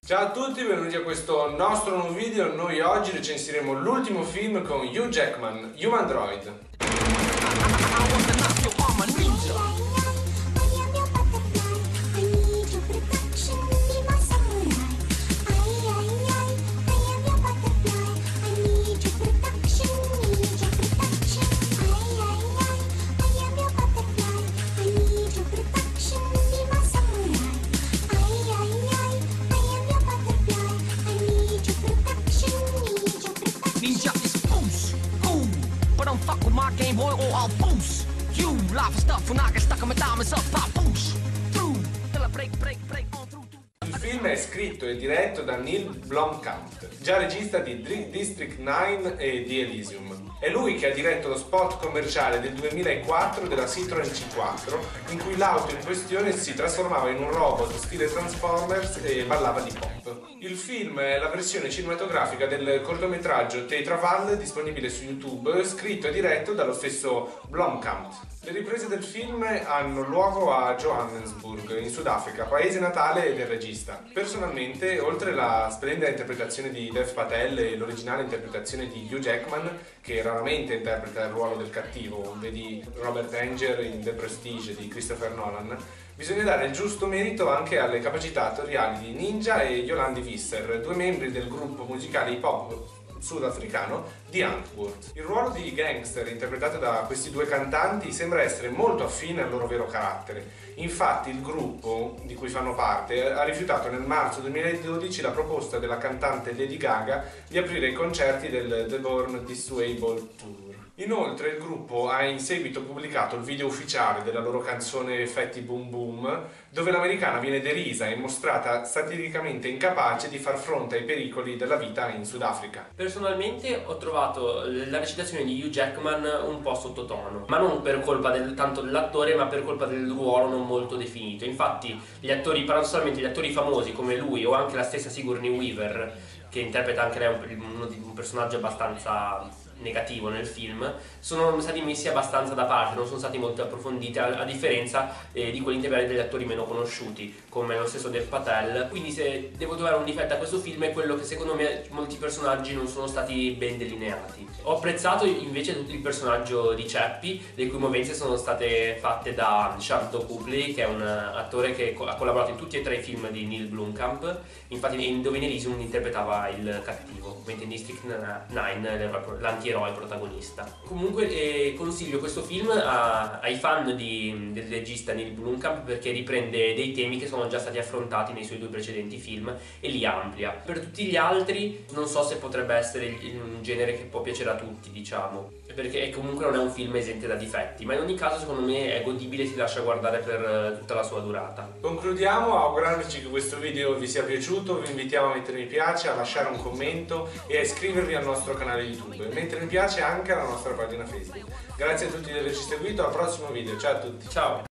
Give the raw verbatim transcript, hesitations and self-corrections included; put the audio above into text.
Ciao a tutti, benvenuti a questo nostro nuovo video. Noi oggi recensiremo l'ultimo film con Hugh Jackman, Human Droid. Ninja is boost, ooh, but don't fuck with my Game Boy or I'll boost you. Live stuff when I get stuck on my diamonds up, I boost through till I break, break, break on through. Il film è scritto e diretto da Neil Blomkamp, già regista di District nove e di Elysium. È lui che ha diretto lo spot commerciale del duemilaquattro della Citroen C quattro, in cui l'auto in questione si trasformava in un robot stile Transformers e ballava di pop. Il film è la versione cinematografica del cortometraggio Tetraval, disponibile su YouTube, scritto e diretto dallo stesso Blomkamp. Le riprese del film hanno luogo a Johannesburg, in Sudafrica, paese natale del regista. Personalmente, oltre alla splendida interpretazione di Dev Patel e l'originale interpretazione di Hugh Jackman, che raramente interpreta il ruolo del cattivo, vedi Robert Danger in The Prestige di Christopher Nolan, bisogna dare il giusto merito anche alle capacità attoriali di Ninja e Yolandi Visser, due membri del gruppo musicale hip hop sudafricano di Antwoord. Il ruolo di gangster interpretato da questi due cantanti sembra essere molto affine al loro vero carattere. Infatti il gruppo di cui fanno parte ha rifiutato nel marzo duemiladodici la proposta della cantante Lady Gaga di aprire i concerti del The Born This Way Ball Tour. Inoltre il gruppo ha in seguito pubblicato il video ufficiale della loro canzone Fatty Boom Boom, dove l'americana viene derisa e mostrata satiricamente incapace di far fronte ai pericoli della vita in Sudafrica. Personalmente ho trovato la recitazione di Hugh Jackman un po' sottotono, ma non per colpa del, tanto dell'attore, ma per colpa del ruolo non molto definito. Infatti gli attori, paradossalmente gli attori famosi come lui o anche la stessa Sigourney Weaver, che interpreta anche lei un, un personaggio abbastanza negativo nel film, sono stati messi abbastanza da parte, non sono stati molto approfonditi, a, a differenza eh, di quelli interpretati degli attori meno conosciuti, come lo stesso Dev Patel. Quindi se devo trovare un difetto a questo film è quello che secondo me molti personaggi non sono stati ben delineati. Ho apprezzato invece tutto il personaggio di Chappie, le cui movenze sono state fatte da Sharlto Copley, che è un attore che ha collaborato in tutti e tre i film di Neil Blomkamp. Infatti in Dove in Elysium interpretava il cattivo, mentre in District nove l'antieroe protagonista. Comunque eh, consiglio questo film a, ai fan di, del regista Neil Blomkamp, perché riprende dei temi che sono già stati affrontati nei suoi due precedenti film e li amplia. Per tutti gli altri non so se potrebbe essere un genere che può piacere a tutti, diciamo, perché comunque non è un film esente da difetti, ma in ogni caso secondo me è godibile e si lascia guardare per tutta la sua durata. Concludiamo augurandoci che questo video vi sia piaciuto. Vi invitiamo a mettere mi piace, a lasciare un commento e a iscrivervi al nostro canale YouTube, mentre mi piace anche alla nostra pagina Facebook. Grazie a tutti di averci seguito, al prossimo video, ciao a tutti. Ciao!